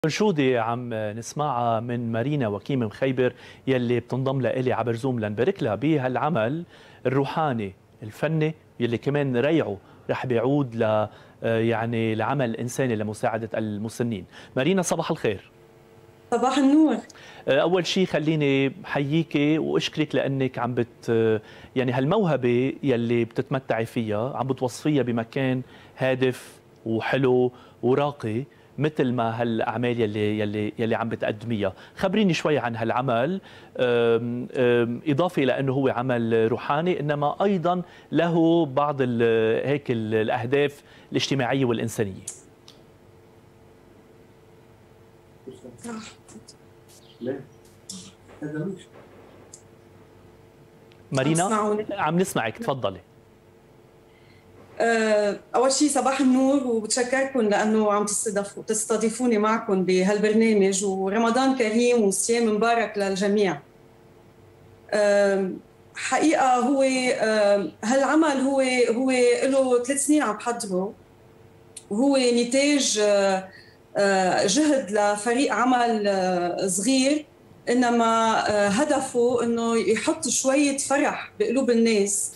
أنشودة عم نسمعها من مارينا وكيم مخيبر يلي بتنضم لإلي عبر زوم لنبارك لها بهالعمل الروحاني الفني يلي كمان ريعه رح بيعود يعني لعمل إنساني لمساعدة المسنين. مارينا صباح الخير. صباح النور. أول شيء خليني حييك وأشكرك لأنك يعني هالموهبة يلي بتتمتعي فيها عم بتوصفيها بمكان هادف وحلو وراقي مثل ما هالاعمال يلي عم بتقدميها. خبريني شوي عن هالعمل، اضافه الى انه هو عمل روحاني انما ايضا له بعض هيك الاهداف الاجتماعيه والانسانيه. مارينا عم نسمعك، تفضلي. أول شيء صباح النور وبتشكركم لأنه عم تستضيفوني معكم بهالبرنامج، ورمضان كريم وصيام مبارك للجميع. حقيقة هو هالعمل هو له 3 سنين عم بحضره، وهو نتاج جهد لفريق عمل صغير، إنما هدفه إنه يحط شوية فرح بقلوب الناس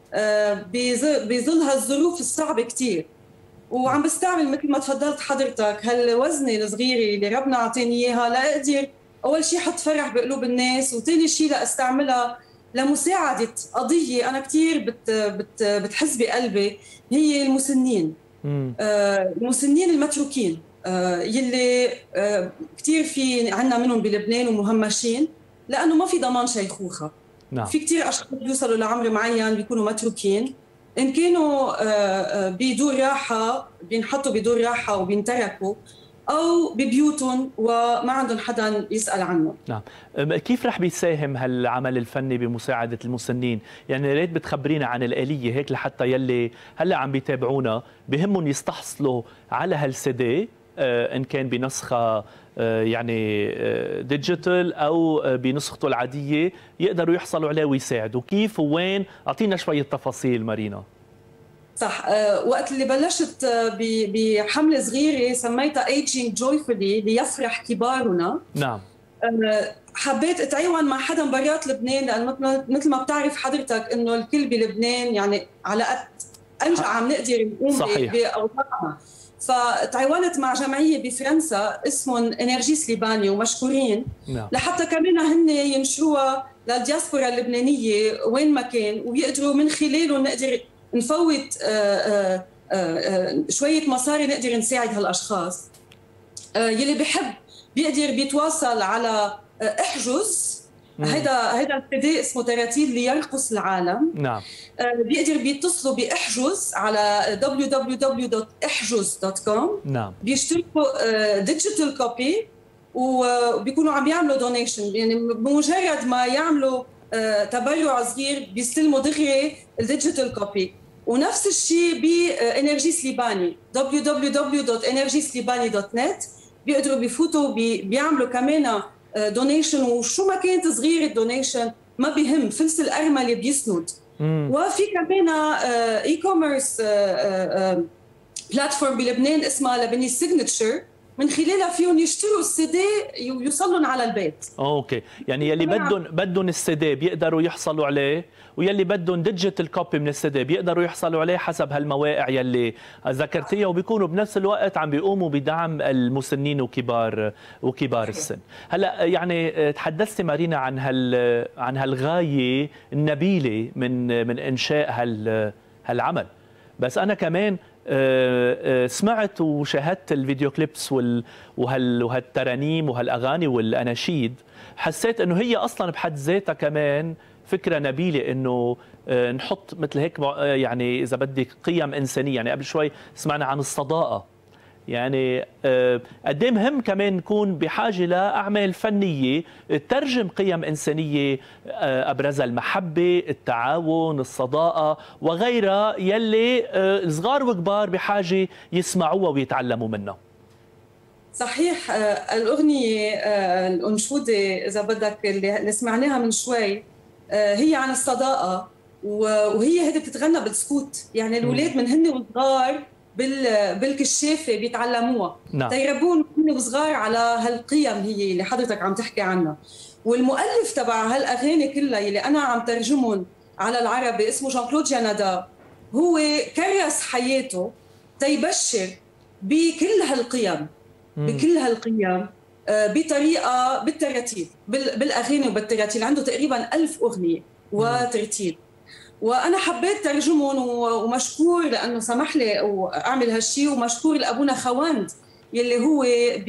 بظل هالظروف الصعبة كتير. وعم بستعمل مثل ما تفضلت حضرتك هالوزنة الصغيرة اللي ربنا عطاني إياها لأقدر أول شيء حط فرح بقلوب الناس، وثاني شيء لأستعملها لمساعدة قضية أنا كتير بتحس بقلبي، هي المسنين. المسنين المتروكين يلي كتير في عنا منهم بلبنان ومهمشين لأنه ما في ضمان شيخوخة. نعم. في كتير أشخاص بيوصلوا لعمر معين بيكونوا متروكين، إن كانوا بدور راحة بينحطوا بدور راحة وبينتركوا، أو ببيوتهم وما عندهم حدا يسأل عنه. نعم. كيف رح بيساهم هالعمل الفني بمساعدة المسنين؟ يعني يا ريت بتخبرينا عن الآلية هيك لحتى يلي هلا عم بيتابعونا بهمهم يستحصلوا على هالسيدي، إن كان بنسخة يعني ديجيتال أو بنسخته العادية يقدروا يحصلوا عليه ويساعدوا. كيف ووين؟ أعطينا شوية تفاصيل مارينا. صح. وقت اللي بلشت بحملة صغيرة سميتها Aging Joyfully ليفرح كبارنا. نعم. حبيت اتعاون مع حدا برات لبنان، لأن مثل ما بتعرف حضرتك إنه الكل بلبنان يعني على قد أنجع عم نقدر نقوم بأوضاعنا. فتعاونت مع جمعية بفرنسا اسمهم انرجيس ليباني ومشكورين. نعم. لحتى كمان هن ينشروها للدياسبورا اللبنانية وين ما كان، ويقدروا من خلاله نقدر نفوت شوية مصاري نقدر نساعد هالأشخاص. يلي بيحب بيقدر بيتواصل على احجز، هيدا السي اسمه تراتيل ليرقص العالم. نعم. بيقدر بيتصلوا باحجز على www.احجز.com. نعم. بيشتركوا ديجيتال كوبي وبيكونوا عم يعملوا دونيشن، يعني بمجرد ما يعملوا تبرع صغير بيستلموا دغري الديجيتال كوبي. ونفس الشيء بانرجيس ليباني www.energisliباني.net بيقدروا بيفوتوا بيعملوا كمان دونيشن، وشو ما كانت صغيره الدونيشن ما بيهم، فلس الارمله بيسند. وفي كمان اي كوميرس بلاتفورم بلبنان اسمها لبناني سيجنتشر، من خلالها فيهم يشتروا السي دي ويوصلوا على البيت. اوكي، يعني يلي بدهم السي دي بيقدروا يحصلوا عليه، ويلي بدهم ديجيتال كوبي من السي دي بيقدروا يحصلوا عليه حسب هالمواقع يلي ذكرتيها، وبيكونوا بنفس الوقت عم بيقوموا بدعم المسنين وكبار السن. هلا يعني تحدثتي مارينا عن هالغايه النبيله من انشاء هالعمل، بس انا كمان سمعت وشاهدت الفيديو كليبس وهالترانيم وهالاغاني والاناشيد، حسيت انه هي اصلا بحد ذاتها كمان فكره نبيله، انه نحط مثل هيك يعني اذا بدك قيم انسانيه. يعني قبل شوي سمعنا عن الصداقه، يعني قد ايه مهم كمان نكون بحاجه لاعمال فنيه تترجم قيم انسانيه ابرزها المحبه، التعاون، الصداقه وغيرها، يلي صغار وكبار بحاجه يسمعوها ويتعلموا منها. صحيح. الاغنيه الانشوده اذا بدك اللي سمعناها من شوي هي عن الصداقه، وهي بتتغنى بالسكوت. يعني الاولاد من هن وصغار بالكشافه بيتعلموها. نعم. تيربون وصغار على هالقيم هي اللي حضرتك عم تحكي عنها. والمؤلف تبع هالاغاني كلها اللي انا عم ترجمهم على العربي اسمه جان كلود جنادا، هو كرس حياته تيبشر بكل هالقيم، بكل هالقيم بطريقه بالتراتيل، بالاغاني وبالتراتيل. عنده تقريبا 1000 اغنيه وترتيل، وانا حبيت ترجمهم ومشكور لانه سمح لي اعمل هالشيء، ومشكور لابونا خوند يلي هو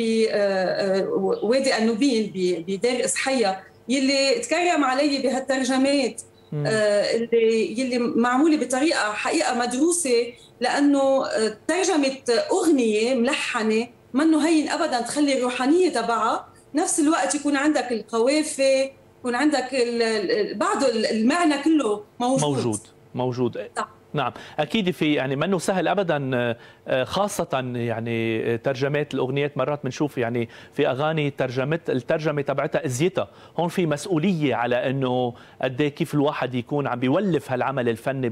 بوادي النوبين بدير اسحيا يلي تكرم علي بهالترجمات يلي معموله بطريقه حقيقه مدروسه، لانه ترجمه اغنيه ملحنه منه هين ابدا تخلي الروحانيه تبعها، نفس الوقت يكون عندك القوافي، يكون عندك بعده المعنى كله موجود. نعم اكيد. في يعني منه سهل ابدا، خاصه يعني ترجمات الاغنيات مرات بنشوف يعني في اغاني الترجمه تبعتها ازيتها، هون في مسؤوليه على انه قد ايه كيف الواحد يكون عم بيولف هالعمل الفني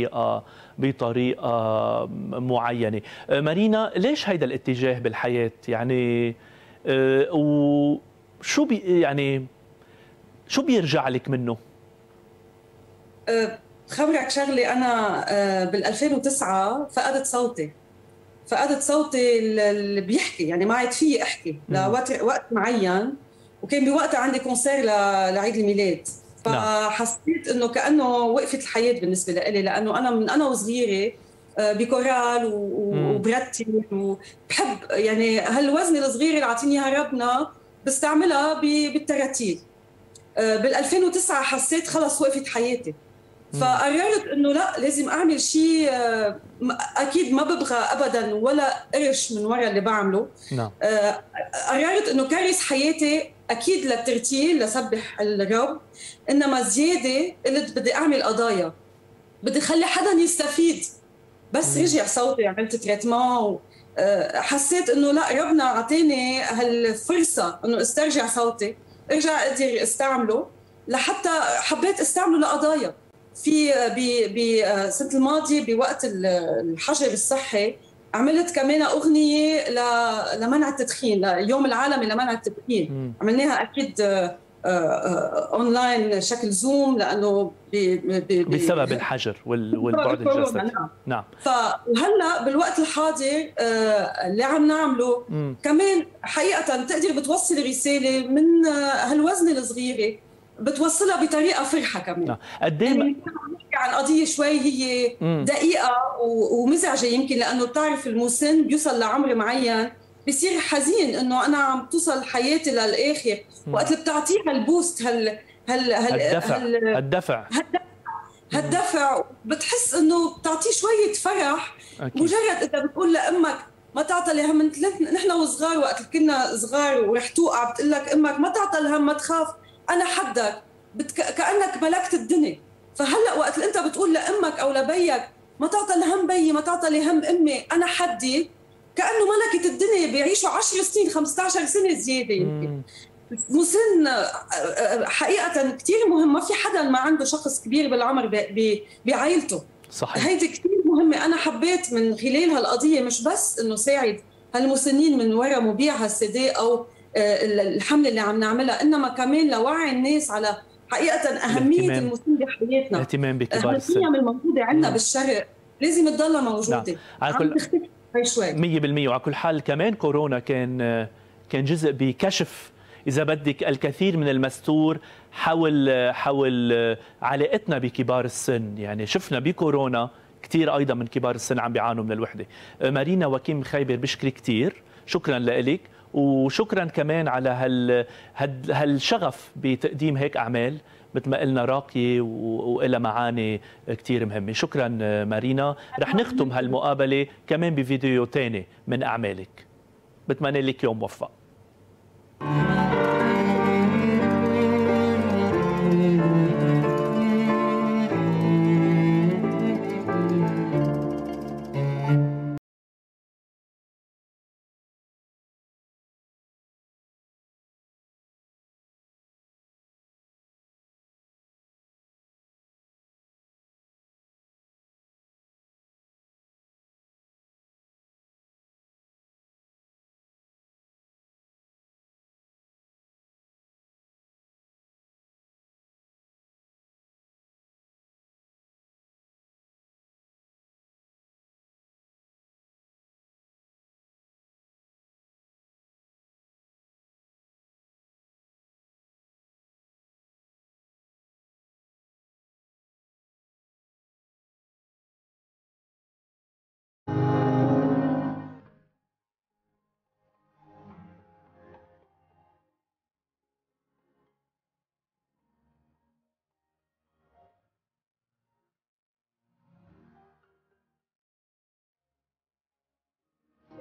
بطريقه معينه. مارينا، ليش هيدا الاتجاه بالحياه يعني، وشو يعني شو بيرجع لك منه؟ خبرك شغلي، أنا بال 2009 فقدت صوتي اللي بيحكي، يعني ما عاد فيي أحكي لوقت معين، وكان بوقتها عندي كونسير لعيد الميلاد، فحسيت إنه كأنه وقفت الحياة بالنسبة لي، لأنه أنا من أنا وصغيرة بكورال وبرتل وبحب يعني هالوزن الصغير اللي عطيني اياها ربنا بستعملها بالتراتيل. بال 2009 حسيت خلص وقفت حياتي، فقررت انه لا، لازم اعمل شيء. اكيد ما ببغى ابدا ولا قرش من وراء اللي بعمله. قررت انه كرس حياتي اكيد للترتيل لسبح الرب، انما زياده قلت بدي اعمل قضايا، بدي اخلي حدا يستفيد. بس رجع صوتي، عملت تريتمون، حسيت انه لا، ربنا اعطاني هالفرصه انه استرجع صوتي، ارجع اقدر استعمله، لحتى حبيت استعمله لقضايا. في بسنه الماضيه بوقت الحجر الصحي عملت كمان اغنيه لمنع التدخين، ليوم العالمي لمنع التدخين. عملناها اكيد اونلاين شكل زوم، لانه بسبب الحجر والبعد الجسدي. نعم. وهلا بالوقت الحاضر اللي عم نعمله كمان حقيقه تقدر بتوصل رساله من هالوزنه الصغيره، بتوصلها بطريقه فرحه كمان. يعني نحكي عن قضيه شوي هي دقيقه ومزعجه يمكن، لانه بتعرف المسن بيوصل لعمر معين بصير حزين انه انا عم توصل حياتي للاخر، وقت اللي بتعطيها البوست هالدفع بتحس انه بتعطيه شويه فرح. مجرد انت بتقول لامك ما تعطى لي هم، نحن وصغار وقت كنا صغار ورح توقع بتقول لك امك ما تعطى الهم، ما تخاف، انا حدك، كانك ملكت الدنيا. فهلا وقت اللي انت بتقول لامك او لبيك ما تعطى الهم بيي، ما تعطى لي هم امي، انا حدي، كانه ملكت الدنيا، بيعيشوا 10 سنين 15 سنه زياده يمكن. مسن حقيقه كثير مهم، ما في حدا ما عنده شخص كبير بالعمر بعائلته. صحيح. هيدي كثير مهمه. انا حبيت من خلال هالقضيه مش بس انه ساعد هالمسنين من وراء مبيع هالسي او الحمله اللي عم نعملها، انما كمان لوعي الناس على حقيقه اهميه المسن بحياتنا. اهتمام بكبار السن. القيم الموجوده عندنا بالشرق لازم تضلها موجوده. عم تختفي شوي 100%. وعلى كل حال كمان كورونا كان جزء بكشف إذا بدك الكثير من المستور حول علاقتنا بكبار السن. يعني شفنا بكورونا كثير أيضا من كبار السن عم بيعانوا من الوحدة. مارينا وكيم خيبر، بشكرك كثير، شكرا لك، وشكرا كمان على هالشغف بتقديم هيك أعمال مثل ما قلنا راقية وإلها معاني كثير مهمة. شكرا مارينا. رح نختم هالمقابلة كمان بفيديو تاني من أعمالك. بتمنى لك يوم موفق.